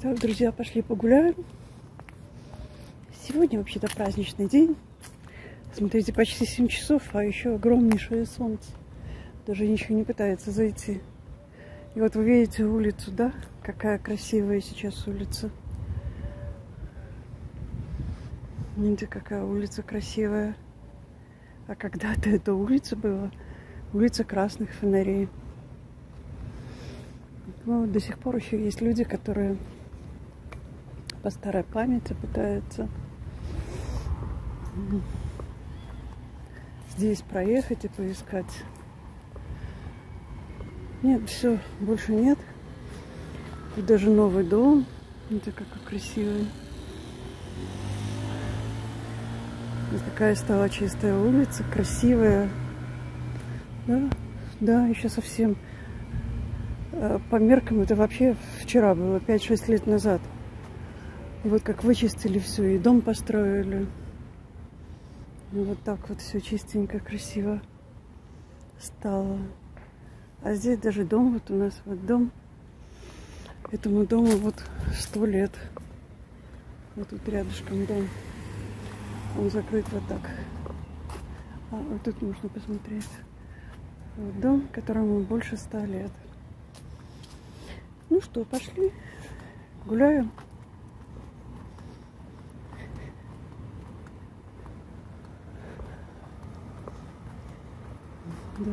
Так, друзья, пошли погуляем. Сегодня вообще-то праздничный день. Смотрите, почти 7 часов, а еще огромнейшее солнце. Даже ничего не пытается зайти. И вот вы видите улицу, да? Какая красивая сейчас улица. Видите, какая улица красивая. А когда-то эта улица была улица красных фонарей. Но до сих пор еще есть люди, которые по старой памяти пытаются здесь проехать и поискать. Нет, все, больше нет. И даже новый дом. Видите, какой красивый. И такая стала чистая улица, красивая. Да, да, еще совсем по меркам это вообще вчера было, 5-6 лет назад. И вот как вычистили все, и дом построили. И вот так вот все чистенько, красиво стало. А здесь даже дом, вот у нас вот дом. Этому дому вот 100 лет. Вот тут рядышком дом. Он закрыт вот так. А вот тут можно посмотреть. Вот дом, которому больше 100 лет. Ну что, пошли, гуляем. Да.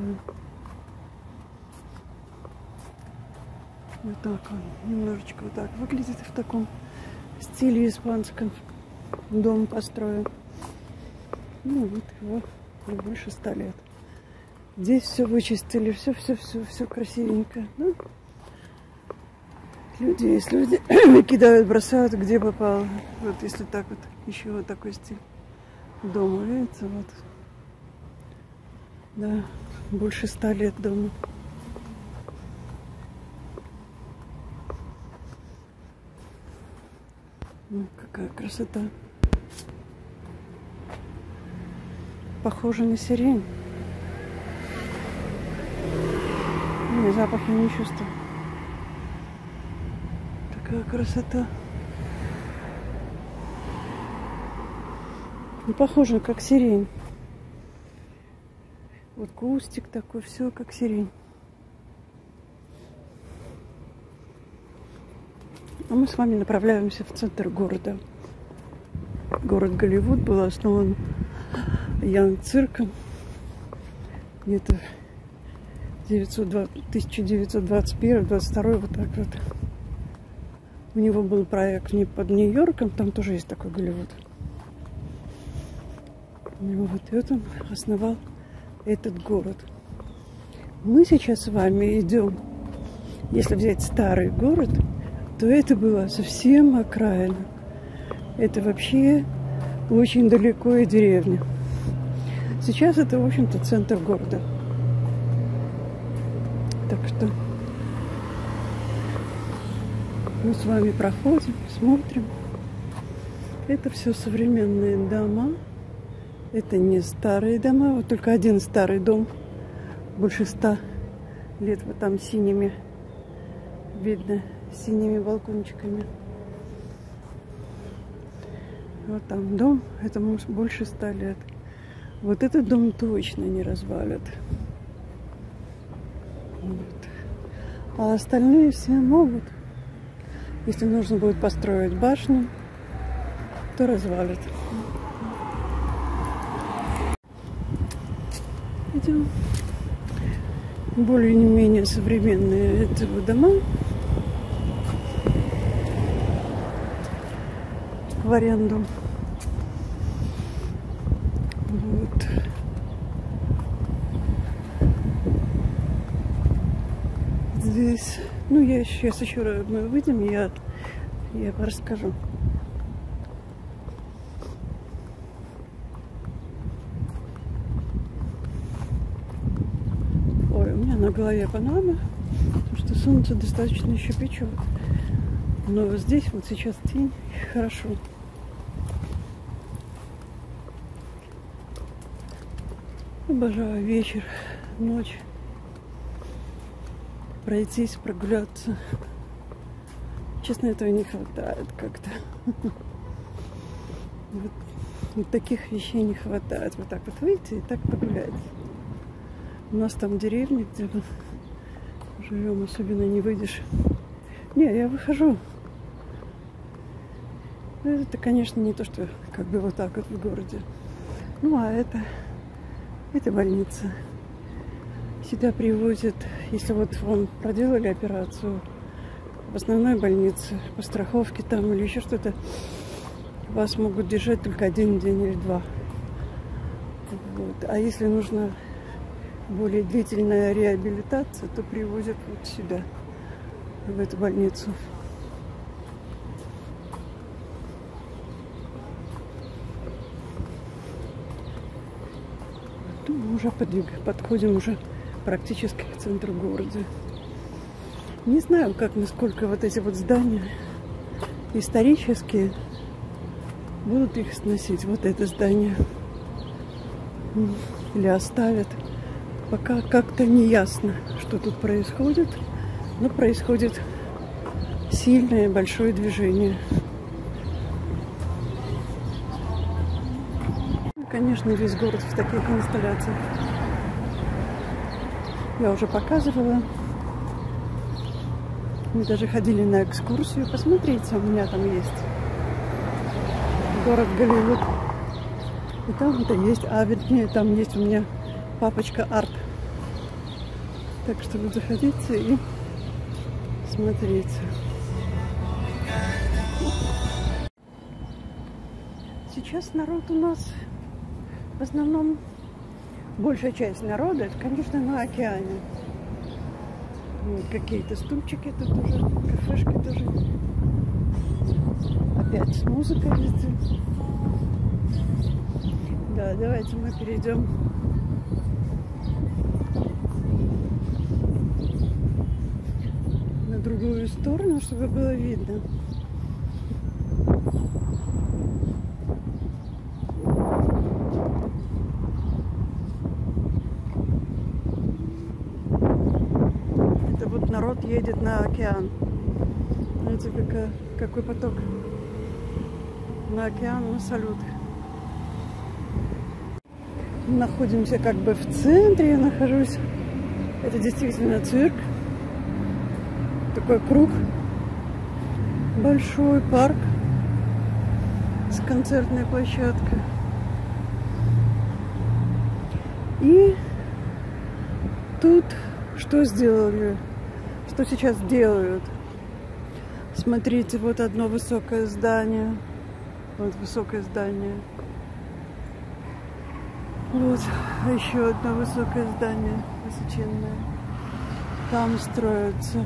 Вот так он, немножечко вот так выглядит в таком стиле испанском. Дом построен. Ну вот его больше 100 лет. Здесь все вычистили, все красивенько. Да? Люди, есть люди, кидают, бросают, где попало. Вот если так вот, еще вот такой стиль дома, видите, вот. Да, больше 100 лет дому. Ну, какая красота. Похоже на сирень. Не, запах я не чувствую. Такая красота. Не похоже, как сирень. Вот кустик такой, все как сирень. А мы с вами направляемся в центр города. Город Голливуд был основан Янг Цирком где-то 1921-22, вот так вот. У него был проект не под Нью-Йорком, там тоже есть такой Голливуд. И вот он основал этот город. Мы сейчас с вами идем, если взять старый город, то это было совсем окраина. Это вообще очень далеко и деревня. Сейчас это, в общем-то, центр города. Так что мы с вами проходим, смотрим. Это все современные дома. Это не старые дома. Вот только один старый дом. Больше 100 лет. Вот там синими видно. Синими балкончиками. Вот там дом. Этому больше 100 лет. Вот этот дом точно не развалят. Вот. А остальные все могут. Если нужно будет построить башню, то развалит. Идем. Более-менее современные эти дома в аренду. Вот. Здесь, ну, я сейчас еще раз мы выйдем, я расскажу. Ой, у меня на голове панама, потому что солнце достаточно еще печет. Но вот здесь вот сейчас тень, хорошо. Обожаю вечер, ночь. Пройтись, прогуляться. честно, этого не хватает как-то. Вот таких вещей не хватает. Вот так вот выйти и так погулять. У нас там деревня, где мы живем, особенно не выйдешь. Не, я выхожу. Это, конечно, не то, что как бы вот так вот в городе. Ну, а это больница. Сюда привозят, если вот вам проделали операцию в основной больнице, по страховке там или еще что-то, вас могут держать только 1 день или 2. Вот. А если нужна более длительная реабилитация, то привозят вот сюда, в эту больницу. Мы уже подходим уже практически к центру города. Не знаю, как, насколько вот эти вот здания исторические будут их сносить. Вот это здание. Или оставят. Пока как-то не ясно, что тут происходит. Но происходит сильное большое движение. Конечно, весь город в таких инсталляциях. Я уже показывала. Мы даже ходили на экскурсию. Посмотрите, у меня там есть город Голливуд. И там это есть, а вернее, там есть у меня папочка арт. Так что вы заходите и смотрите. Сейчас народ у нас в основном, большая часть народа, это, конечно, на океане. Вот какие-то стульчики тут уже, кафешки тоже. Опять с музыкой везде. Да, давайте мы перейдем на другую сторону, чтобы было видно. Народ едет на океан. Знаете, какой поток? На океан, на салют. Мы находимся как бы в центре, я нахожусь. Это действительно цирк. Такой круг. Большой парк с концертной площадкой. И тут что сделали? Что сейчас делают? Смотрите, вот одно высокое здание. Вот высокое здание. Вот еще одно высокое здание, высоченное. Там строятся.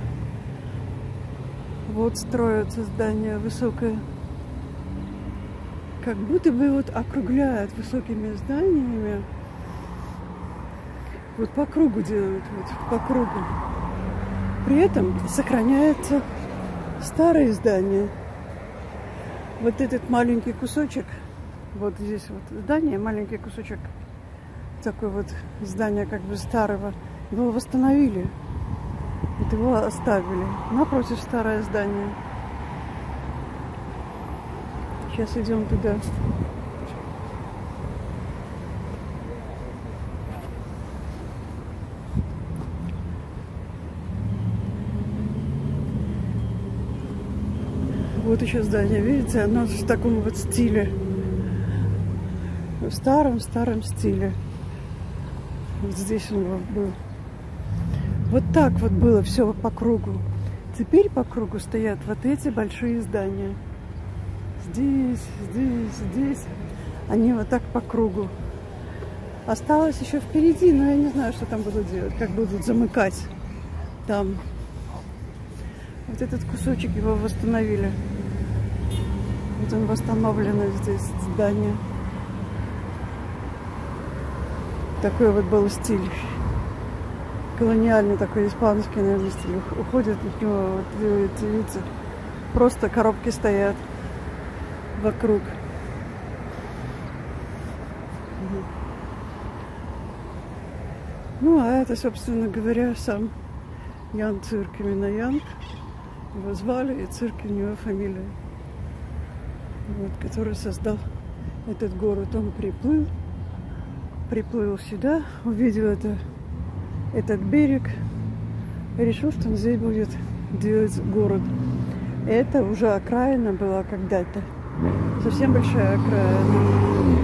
Вот строится здание высокое. Как будто бы вот округляют высокими зданиями. Вот по кругу делают, вот по кругу. При этом сохраняется старые здания. Вот этот маленький кусочек, вот здесь вот здание, маленький кусочек, такой вот здания как бы старого, его восстановили. Вот его оставили. Напротив старое здание. Сейчас идем туда. Вот еще здание, видите, оно в таком вот стиле. В старом-старом стиле. Вот здесь он был. Вот так вот было все по кругу. Теперь по кругу стоят вот эти большие здания. Здесь, здесь, здесь. Они вот так по кругу. Осталось еще впереди, но я не знаю, что там будут делать. Как будут замыкать там. Вот этот кусочек его восстановили. Вот он восстановлено здесь здание. Такой вот был стиль. Колониальный такой, испанский, наверное, стиль. Уходит от него, вот, видите, просто коробки стоят вокруг. Ну, а это, собственно говоря, сам Янг-цирк, именно Янг. его звали, и цирк у него фамилия. Вот, который создал этот город. Он приплыл сюда, увидел этот берег, и решил, что он здесь будет делать город. Это уже окраина была когда-то. Совсем большая окраина.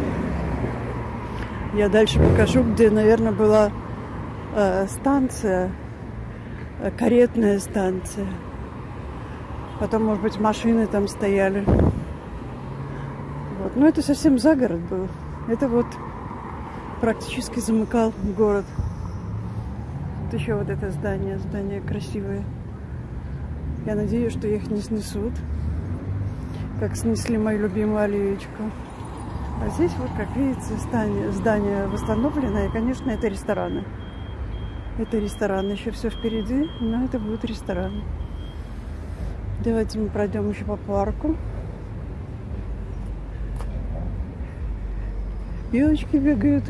Я дальше покажу, где, наверное, была станция, каретная станция. Потом, может быть, машины там стояли. Вот. Но это совсем за город был. Это вот практически замыкал город. Вот еще вот это здание красивое. Я надеюсь, что их не снесут, как снесли мою любимую аллеечку. А здесь вот, как видите, здание восстановлено, и, конечно, это рестораны. Это ресторан, еще все впереди, но это будут рестораны. Давайте мы пройдем еще по парку. Белочки бегают.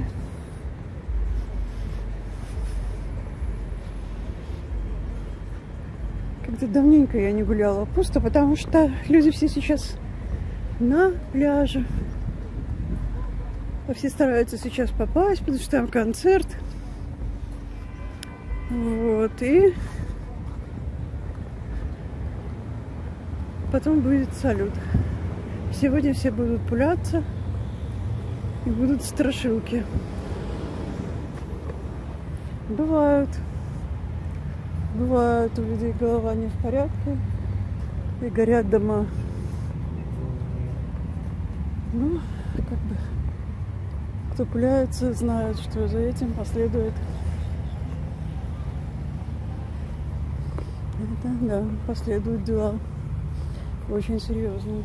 Как-то давненько я не гуляла. Просто потому что люди все сейчас на пляже. Все стараются сейчас попасть, потому что там концерт. Вот, и потом будет салют. Сегодня все будут пуляться, и будут страшилки. Бывают у людей голова не в порядке, и горят дома. Ну, как бы, кто пуляется, знает, что за этим последует. Это, да, последуют дела очень серьезные.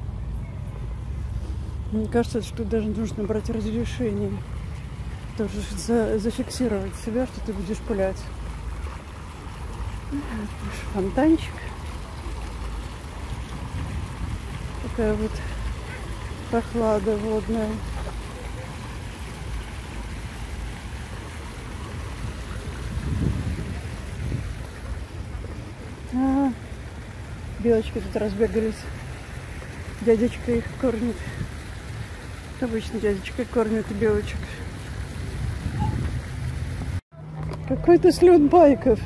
Мне кажется, что даже нужно брать разрешение. Тоже зафиксировать себя, что ты будешь пулять. Фонтанчик. Такая вот прохлада водная. Белочки тут разбегались. Дядечка их кормит. Обычно дядечка кормит белочек. Какой-то слет байков.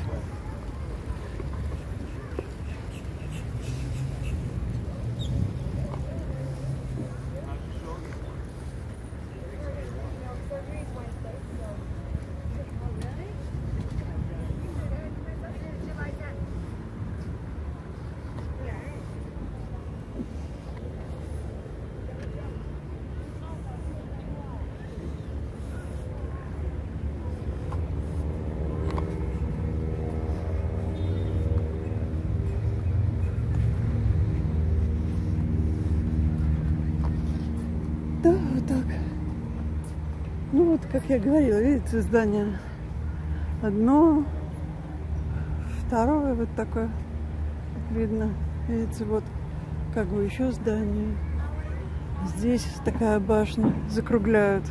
Да, вот так. Ну вот, как я говорила, видите, здание одно, второе вот такое, видно. Видите, вот как бы еще здание. Здесь такая башня, закругляют.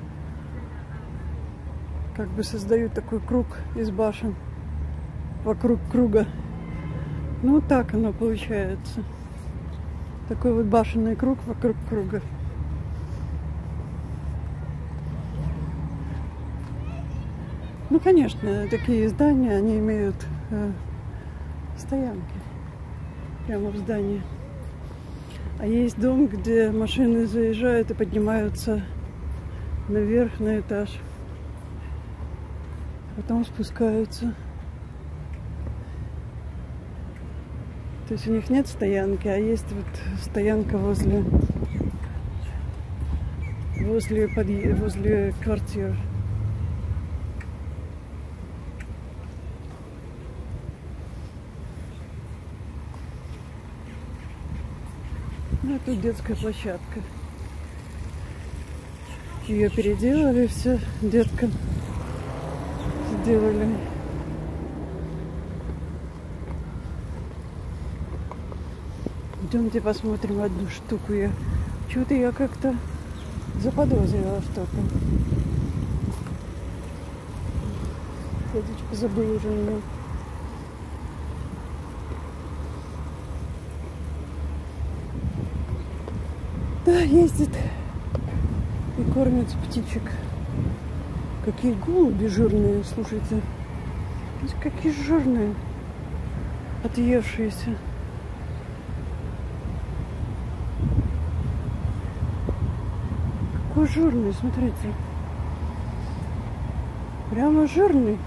Как бы создают такой круг из башен вокруг круга. Ну, так оно получается. Такой вот башенный круг вокруг круга. Ну, конечно, такие здания, они имеют стоянки прямо в здании. А есть дом, где машины заезжают и поднимаются наверх на этаж. Потом спускаются. То есть у них нет стоянки, а есть вот стоянка возле квартир. Ну, а тут детская площадка. Ее переделали, все деткам сделали. Идемте посмотрим одну штуку. Чего-то я как-то заподозрила что-то. Дядечка забыл уже меня. ездит и кормит птичек. Какие голуби жирные, слушайте. Какие жирные, отъевшиеся. Какой жирный, смотрите. Прямо жирный.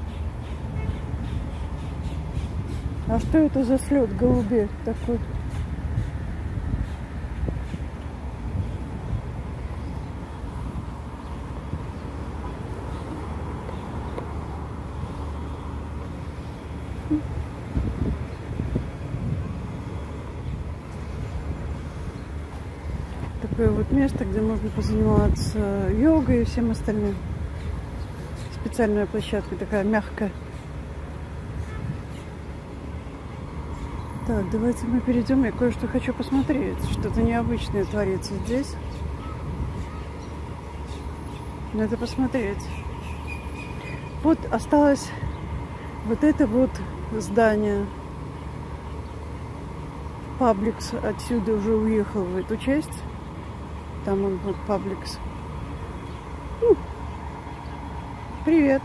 А что это за слет голубей такой? Такое вот место, где можно позаниматься йогой и всем остальным. Специальная площадка такая мягкая. Так, давайте мы перейдем. Я кое-что хочу посмотреть. Что-то необычное творится здесь. Надо посмотреть. Вот осталось вот это вот здание. Пабликс отсюда уже уехал в эту часть. Там он вот Пабликс. Привет.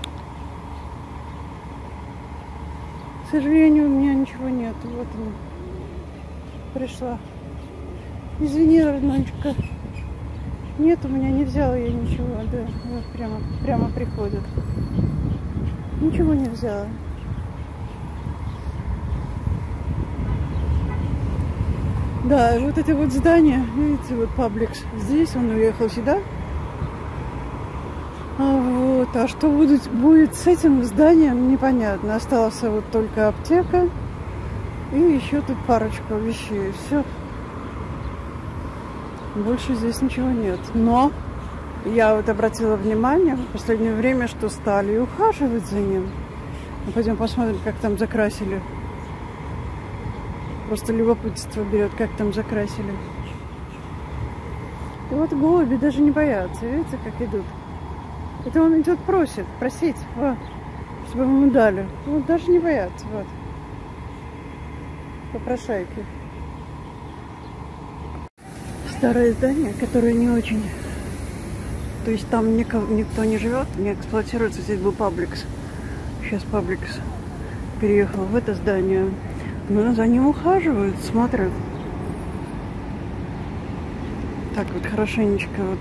К сожалению, у меня ничего нет. Вот она. Пришла. Извини, родночка. Нет, у меня не взяла я ничего. Да, вот прямо приходит. Ничего не взяла. Да, вот это вот здание, видите, вот Пабликс. Здесь он уехал сюда. А что будет с этим зданием, непонятно. Осталась вот только аптека. И еще тут парочка вещей. Все. Больше здесь ничего нет. Но я вот обратила внимание в последнее время, что стали ухаживать за ним. Мы пойдем посмотрим, как там закрасили. Просто любопытство берет, как там закрасили. И вот голуби даже не боятся. Видите, как идут? Это он идет просить, вот, чтобы ему дали. Вот даже не боятся, вот. Попрошайки. Старое здание, которое не очень... То есть там никто не живет, не эксплуатируется. Здесь был Пабликс. Сейчас Пабликс переехал в это здание. Но за ним ухаживают, смотрят. Так вот хорошенечко вот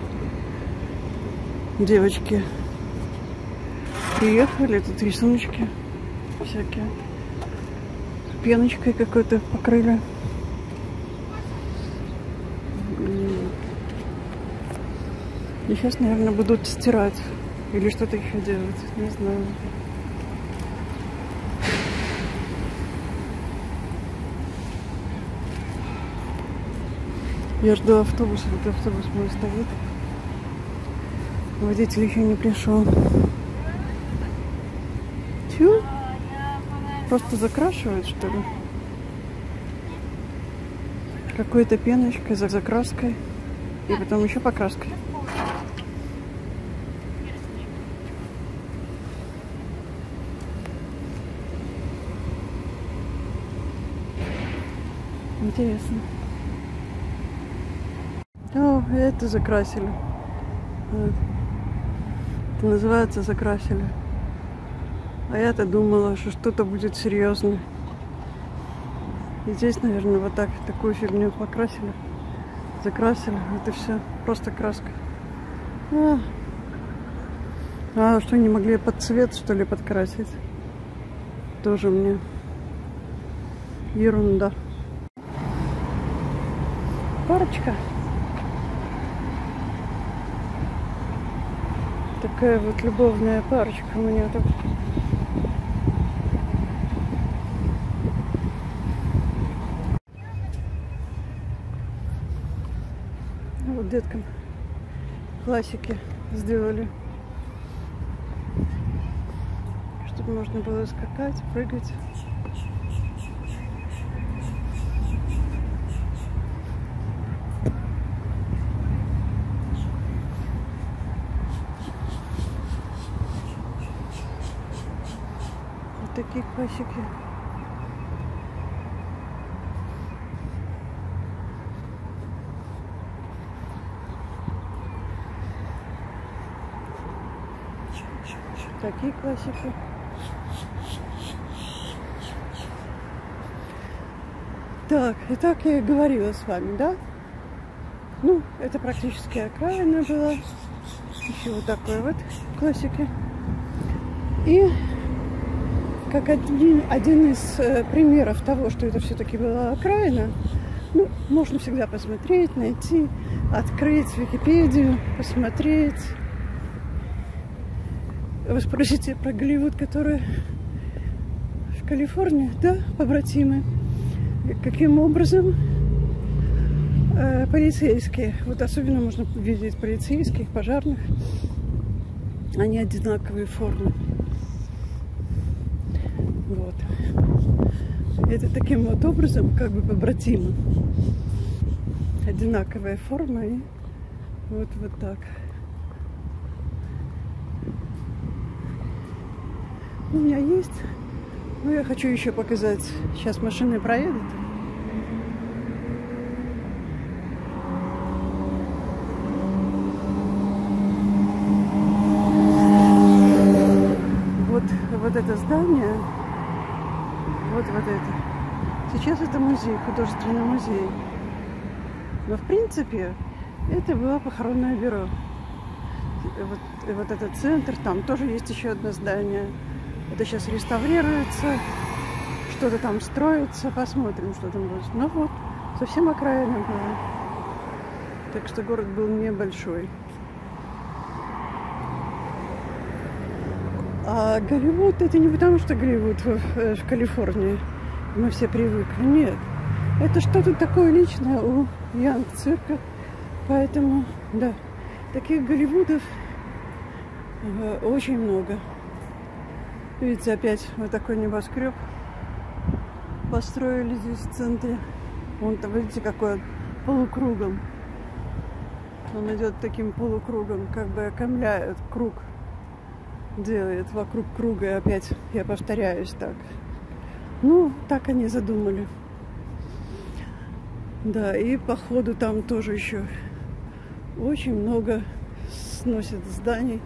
девочки приехали, тут рисуночки всякие. Пеночкой какой-то покрыли. И сейчас, наверное, будут стирать. Или что-то еще делать. Не знаю. Я жду автобуса, вот автобус мой стоит. Водитель еще не пришел. Тю. Просто закрашивают, что ли? Какой-то пеночкой, закраской. И потом еще покраской. Интересно. О, это закрасили. Вот. Это называется закрасили. А я-то думала, что что-то будет серьезное. И здесь, наверное, вот так, такую фигню покрасили. Закрасили. Вот и все. Просто краска. А что, не могли под цвет, что ли, подкрасить? Тоже мне ерунда. Парочка. Такая вот любовная парочка у меня тут. Вот деткам классики сделали, чтобы можно было скакать, прыгать. Такие классики. Такие классики. Так, итак, я и говорила с вами, да? Ну, это практически окраина была. Еще вот такой вот классики. И как один из примеров того, что это все-таки была окраина, ну, можно всегда посмотреть, найти, открыть Википедию, посмотреть. Вы спросите про Голливуд, который в Калифорнии, да, побратимы. Каким образом полицейские, вот особенно можно видеть полицейских, пожарных, они одинаковые формы. Вот. Это таким вот образом, как бы побратимы. Одинаковая форма и вот так. У меня есть, но я хочу еще показать. Сейчас машины проедут. Вот это здание, вот это. Сейчас это музей, художественный музей. Но в принципе это было похоронное бюро. Вот этот центр, там тоже есть еще одно здание. Это сейчас реставрируется, что-то там строится, посмотрим, что там будет. Ну вот, совсем окраина была. Так что город был небольшой. А Голливуд это не потому, что Голливуд в Калифорнии. Мы все привыкли. Нет. Это что-то такое личное у Янг-цирка. Поэтому, да, таких Голливудов очень много. Видите, опять вот такой небоскреб построили здесь в центре. Вон-то, видите, какой он полукругом. Он идет таким полукругом, как бы окаймляет круг. Делает вокруг круга, и опять я повторяюсь так. Ну, так они задумали. Да, и походу там тоже еще очень много сносят зданий.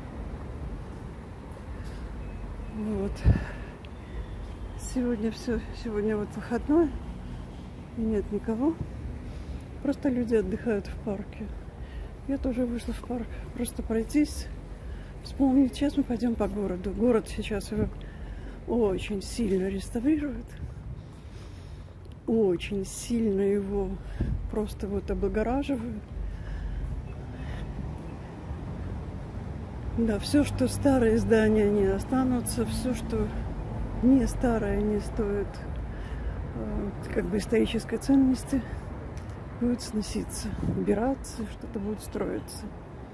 Вот. Сегодня все, сегодня вот выходной, и нет никого. Просто люди отдыхают в парке. Я тоже вышла в парк, просто пройтись. Вспомнить, сейчас мы пойдем по городу. Город сейчас его очень сильно реставрирует. Очень сильно его просто вот облагораживают. Да, все, что старые здания, не останутся. Все, что не старое, не стоит как бы исторической ценности, будет сноситься, убираться, что-то будет строиться.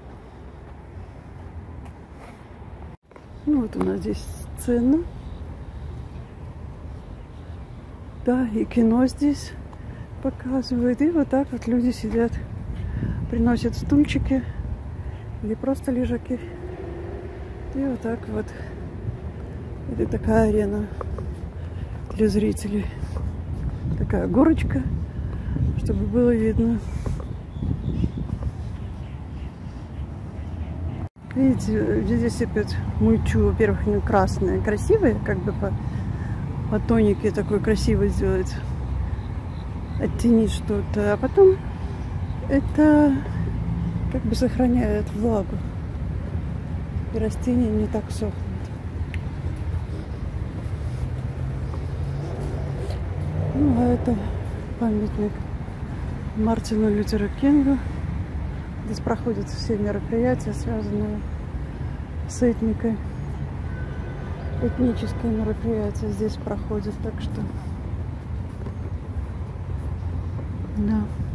Ну вот у нас здесь сцена. Да, и кино здесь показывает. И вот так вот люди сидят, приносят стульчики или просто лежаки. И вот так вот. Это такая арена для зрителей. Такая горочка, чтобы было видно. Видите, здесь сыпят мульчу. Во-первых, они красные, красивые, как бы по тонике такой красиво сделать, оттенить что-то. А потом это как бы сохраняет влагу. И растения не так сохнут. Ну, а это памятник Мартину Лютеру Кингу. Здесь проходят все мероприятия, связанные с этникой. Этнические мероприятия здесь проходят, так что да.